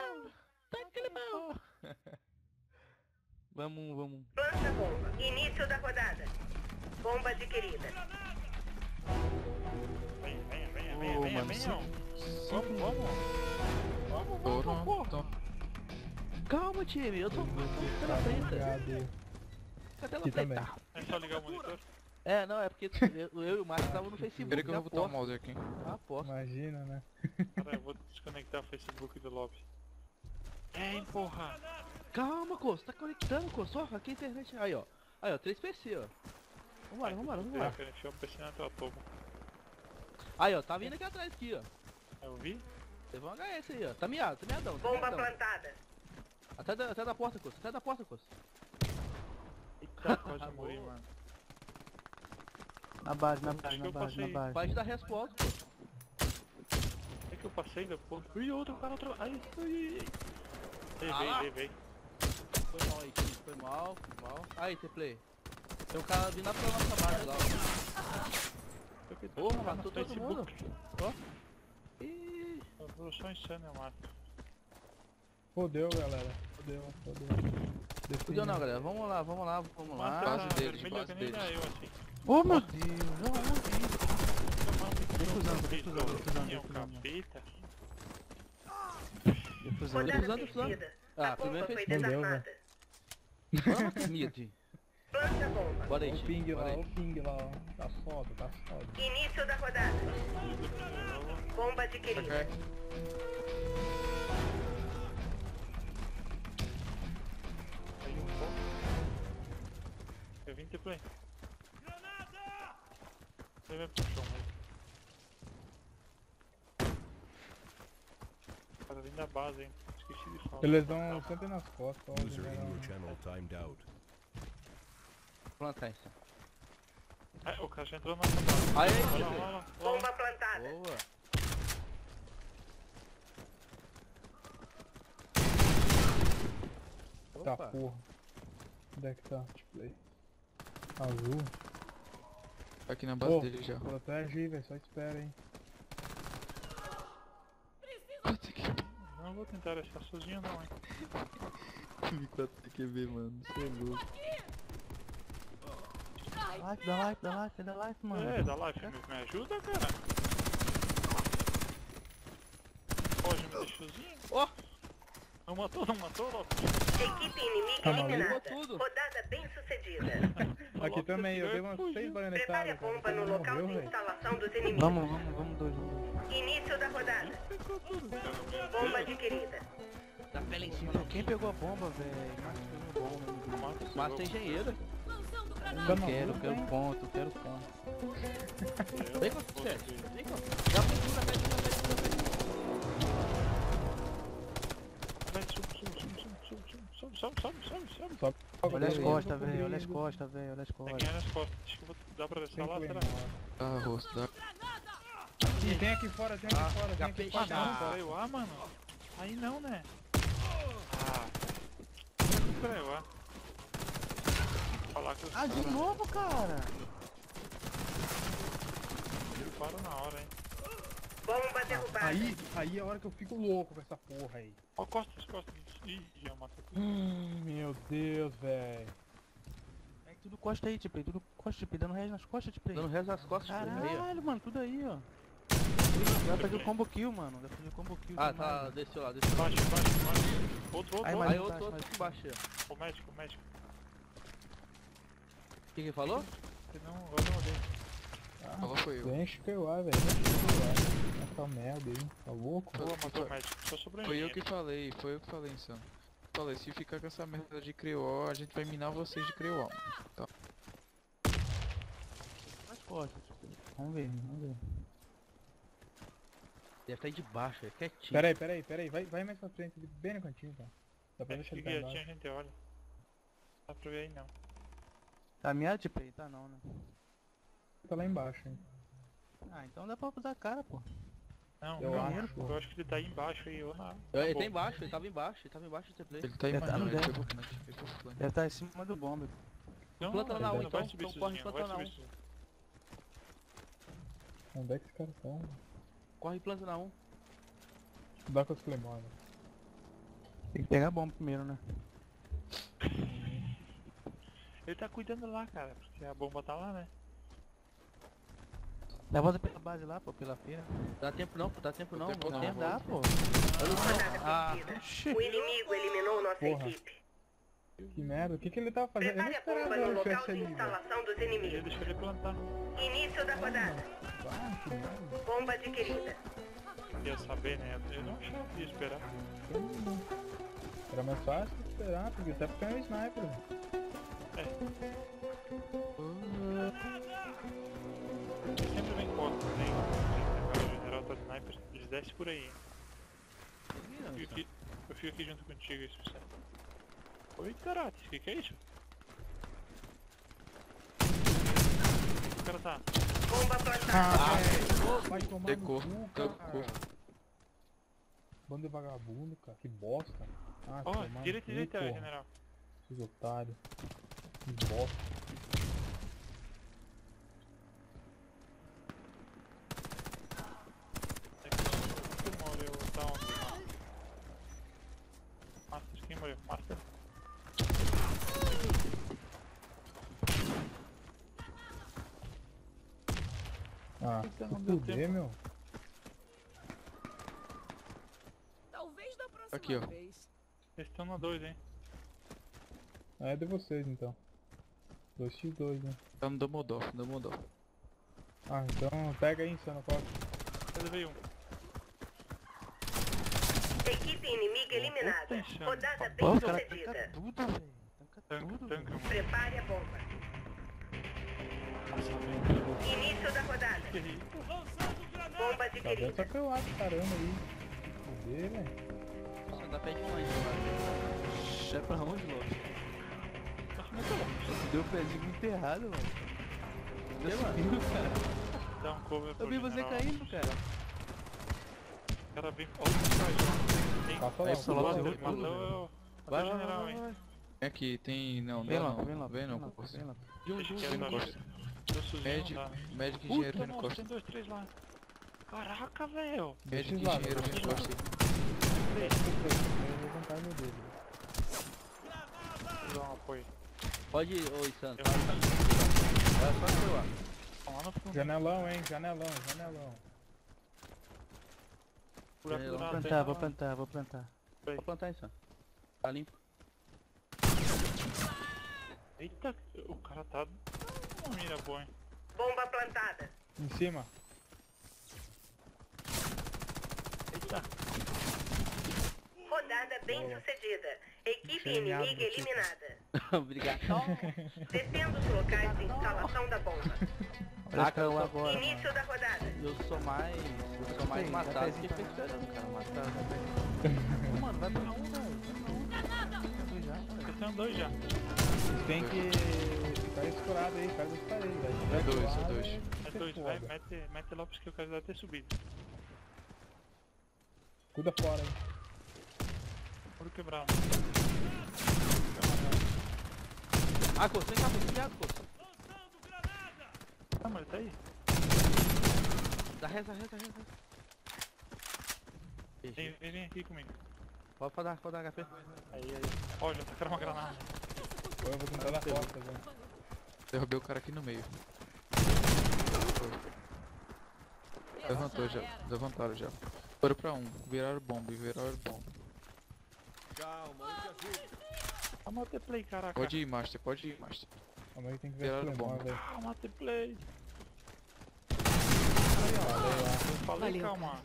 pau! Taca-lhe pau! Vamos. Planta bomba. Início da rodada. Bomba adquirida. Venha. Pronto. Calma, time, eu tô na frente. Cadê ela frente? É só ligar o monitor? É, não, é porque eu e o Márcio estavam no Facebook. Peraí que eu vou botar o mouse aqui. Aposto. Imagina, né? Cara, eu vou desconectar o Facebook do lobby. Porra! Calma, Costo, tá conectando, Costo. Ó, aqui a internet. Aí, ó. 3 PC, ó. Vambora. Eu enfiei o PC na tua bomba. Aí, ó, tá vindo aqui atrás, aqui, ó. Eu vi? Teve um HS aí, ó. Tá miadão. Bomba plantada. Até da porta, Costo. Eita, quase morri, mano. Na base. Pode dar respo alto, Costo. É que eu passei da porra. Ih, outro cara. Ai. Levei. Foi mal aí, time. Foi mal. Aí, T-Play. Tem um cara vindo lá pra nossa base lá, ó. Porra, matou todo mundo. Ó. Ih. Eu sou insano, Marco. Fodeu, galera. Fodeu. Fudeu não, galera. Vamos lá. Base deles. Eu, assim. Ô, meu Deus. Capeta. Rodada Defusando. perdida. Ah, A primeiro bomba foi fez desarmada. Vamos, mid. Planta bomba. Bora aí, O time. ping Bora lá, aí. o ping lá, ó. Tá foda. Início da rodada. Bomba adquirida. Ok. Aí um pouco. Eu vim ter play. Granada! Você vai pro chão, né? Cara, vem da base, hein? Esqueci de falar. Eles dão sempre nas costas, ó. User in your channel timed out. Plantar isso. O cara já entrou na nossa base. Aí, Olha lá. Bomba plantada. Boa. Tá Opa. porra. Onde é que tá? Display. Azul. Tá aqui na base Pô, dele já. protege aí, velho. Só espera, hein. Não vou tentar achar sozinho não, hein? M4 TQB, mano. Você é louco. Dá like, mano. Dá life, me ajuda, cara. Pode me deixar sozinho? Ó. Não matou, Loki? Equipe inimiga Tá maluco? eliminada. Tudo. Rodada bem sucedida. Aqui também, eu dei umas 6 Prepare baionetadas, a bomba no cara. local de Morreu, velho. instalação dos inimigos. Vamos dois. Início da rodada. Bomba adquirida. Dá pela em cima. Quem pegou a bomba, velho? Massa engenheiro. Tá Quero maluco, hein? ponto. Vem com o chat. Vem com. Dá pra cima, Vai, sobe. Olha as costas, velho. Olha as costas. Tem que ir nas costas. Acho que dá pra descer lá, será? Ah, rosto, dá. Tem aqui fora. Tem aqui fora. Peraí, mano. Aí não, né? Peraí, falar que os Ah, de novo, cara. caras param na hora, hein? Bomba derrubada. Aí é a hora que eu fico louco com essa porra aí. Ó, costas. Ih, já matou tudo. Meu Deus, velho. É tudo costa aí, tipo, dando res nas costas, tipo. Dando resto nas costas. Caralho, mano, tudo aí, ó. Vai fazer o combo kill, mano. Ah, tá, desceu lá. Baixo. Outro. Aí, mais Aí embaixo, outro aqui embaixo. O médico. O que falou? Não, eu não olhei. Falou foi eu. Deixa que eu ar, velho. Essa merda aí. Tá louco? Boa, matou o médico. Só sobrou Foi eu que falei, insano. Falei, se ficar com essa merda de Creol, a gente vai minar vocês de Creol. Tá. nas costas, tipo. Vamos ver. Deve estar aí de baixo, é quietinho. Peraí. Vai mais pra frente, bem no cantinho, tá? Dá pra deixar ele pra Tinha embaixo. gente, olha. Não dá pra ver aí não. Tá miado, tipo, aí? Tá não, né? Tá lá embaixo, hein? Ah, então dá pra usar a cara, pô. Não, Eu eu acho que ele tá aí embaixo aí, ou na... Ele tá embaixo, ele tava embaixo do play. Ele tá aí, Deve tá mano. no Ele dentro. pegou o plant, ele pegou o plant. Deve estar em cima do bomba. Não, Planta não, na não um, vai então, subir então corre, sozinho, planta vai na subir sozinho. Onde é que esse cara tá? Corre e planta na 1. Dá com as clemônias. Tem que pegar a bomba primeiro, né? Ele tá cuidando lá, cara, porque a bomba tá lá, né? Dá volta pela base lá, pô, pela feira. Dá tempo não, pô, dá tempo não. Tempo Não não. tempo. Dá, pô. Rodada Ah, perdida. O inimigo eliminou nossa Porra. equipe. Que merda, o que que ele tava fazendo? Eu não Prepare a esperava bomba no ele local tivesse de ali, velho. instalação dos Ele inimigos. deixou ele plantar. Início da rodada. Ah, que merda. Bomba adquirida. Ia saber, né? Eu não achava que ia esperar. Era mais fácil esperar, porque até porque é um sniper, velho. Ele sempre vem costa, né? O general tá sniper, eles descem por aí. Eu fico aqui junto contigo, isso você. Oi, Karates, o que é isso? O cara tá. Bomba plantada. Vai tomar Secou, no cu, secou. cara. Bando de vagabundo, cara. Que bosta. Ah, Ó, tomar no direita, cu, direita, porra. general. Esses otários. Que bosta. É que morreu, tá onde? Master, quem morreu? Master? Ah, Então se não deu fuder, tempo. meu. Talvez da próxima Aqui, ó. vez. Eles estão na 2, hein? Ah, é de vocês então. 2x2, né? Tá no Domodov, Domodov. Ah, então pega aí, Insano Costa. Eu levei um. Equipe inimiga eliminada. Puta, Rodada Pô, bem o cara tanca sucedida. tudo, velho. Tanca Tanca, tudo. tanca, mano. Prepare a bomba. Nossa, velho. Início da rodada. Que isso? Bomba Tá dando adquirida. só que eu acho, caramba aí. Fuder, velho. Nossa, dá pé de longe, mano. É pra onde, louco? Deu o pezinho muito errado, mano. Que, mano? Subiu, cara. Dá um cover pro Eu vi você general. caindo, cara. O cara vem. Olha o cara. Passa lá, Aí, passa pulou, lá. Ele tudo, matou Vai, o vai, general, vai, hein? vai. Vem aqui, tem. Não, Vem não, lá, não. vem lá. Vem não, lá, Costa. vem lá. Deixa que ele gosta. Deu suzinho, Medic, não dá, né? Medic e engenheiro, vem no Puta, nossa, Costa. tem 2, 3 lá. Caraca, velho. Medic e Esses lados, engenheiro, vem no Costa. Eu vou contar meu dedo. Vou dar um apoio. Pode ir, ô Insano. Eu- Vai só seu lá. Vamos lá no fundo. Janelão, hein? Janelão, janelão. Buraco do Vou nada, Vou tem plantar, lá. vou plantar, vou plantar. Pode plantar, Insano. Tá limpo. Eita, o cara tá uma mira boa, hein? Bomba plantada. Em cima. Eita, Rodada bem sucedida. Equipe Genial, inimiga meu tipo. eliminada. Obrigado. Descendo os locais de instalação da bomba. Olha Ah, pra eu cara, agora, mano. Início da rodada. Eu sou mais Sim, matado dá que pezinho pra fechando, cara. Matado, velho. Mano, vai pra um, velho. Dois já, cara. eu tenho 2 já. Vocês têm que ficar escurado aí, cara das paredes, velho. É dois, é dois. É 2, vai, mete lá porque eu quero dar ter subido. Cuida fora, hein. Muro quebrado. Ah, Costa, vem cá, vem cá, Costa. Ah, mas ele tá aí. Dá reza. Vem aqui comigo. Pode dar HP. Aí. Olha, tacaram uma granada. Agora eu vou tentar dar costas, velho. Derrubei o cara aqui no meio. Levantou já, levantaram já. Foram pra um, viraram bomba, Ah, matei play, caraca. Pode ir, Master, pode ir, Master. Calma aí, tem que ver Viraram se bomba. velho. Ah, matei play. Eu falei, Valeu, calma.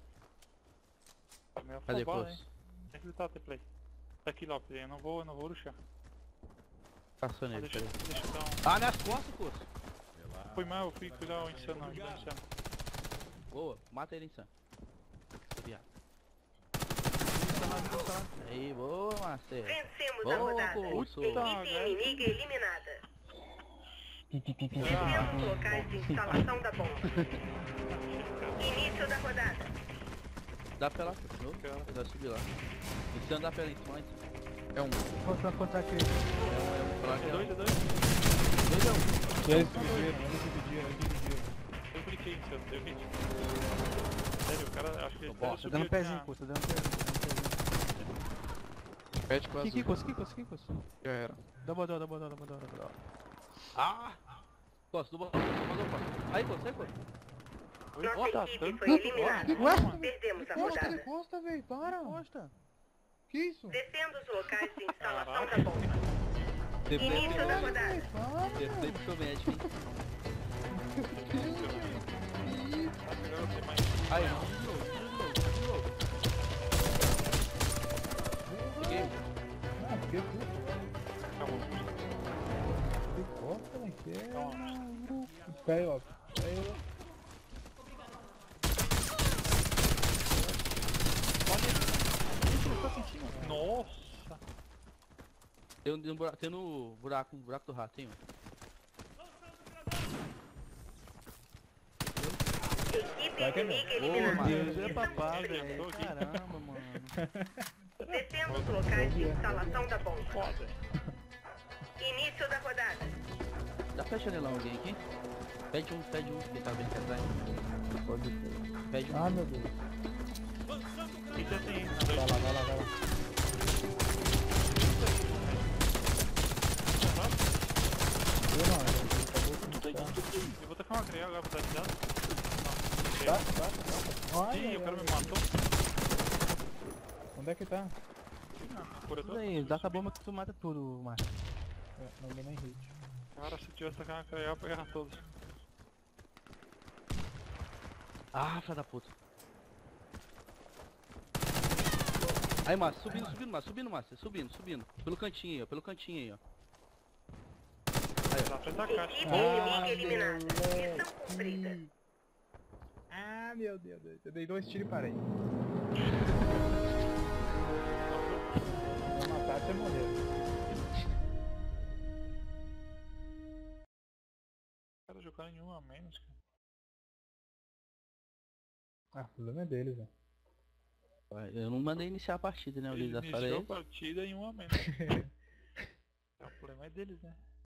Meu Cadê, afobado, Costa? hein? Tem que lutar, play. Tá aqui, Lopes, eu não vou rushar. Passou Ah, nele, deixa peraí. eu dar um... Ah, nas costas, Costa. Foi mal, eu fui cuidar o insano, ajudar o insano. Boa, mata ele, Insano. Seu viado. Aí, boa, Marcelo. Vencemos a Boa, rodada. Costa. Equipe inimiga eliminada. Descendo os locais de instalação da bomba. Início da rodada. Dá pra lá, continua. Vai subir lá. Insano dá pra lá em cima, Insano. É um. Vou contar aqui. É 2, é 2. Eles dividiram. Eu cliquei insano, eu cliquei. Sério, o cara, acho que ele Bom, até Tá subiu dando aqui pezinho, na- pô, tá dando pezinho. Pede pro azul. Kikos. Já era. Double door. Ah! Costa, do botão, Costa. Aí, Costa. Nossa equipe foi eliminada. Ué? Perdemos a Encosta, rodada. encosta, velho, para. Costa. Que isso? Defenda os locais de instalação da bomba. Replay Início da rodada. Replay pro médico, hein? Tá melhor eu ter mais. Aí, não. De novo. Peguei. Ah, que puto. Calma. Que costa, né? Que é maluco. Espera aí, ó. Nossa! Tem no buraco do rato, tem um. Equipe inimiga Ô, eliminada. mano. Deus, é papai, Chega, velho. tô aqui. Caramba, mano. Defenda os locais de instalação da bomba. Foda. Início da rodada. Dá pra chanelar alguém aqui? Pede um, que tá bem atrás. Pode ser. Pede um. Ah, meu Deus. Quem já tem? Vai lá. Eu não, acabou com o Eu vou tacar uma creia agora pra dar risada. Tá. Ih, o cara me matou. Onde é que tá? Cura Tudo aí, dá essa bomba que tu mata tudo, Márcio. Não deu nem hit. Cara, se eu tivesse tacado uma creia, eu pegava todos. Ah, filha da puta. Aí, Márcio, subindo. Pelo cantinho aí, ó. Dá pra tacar, acho que Equipe inimiga eliminada. Missão cumprida. Ah, meu Deus. Eu dei 2 tiros e parei. Vou matar até morrer. o cara jogar nenhuma a menos, cara. Ah, o problema é deles, velho. Eu não mandei iniciar a partida, né? O Ele líder da sala é iniciou a ele. partida em uma a menos. O problema é deles, né?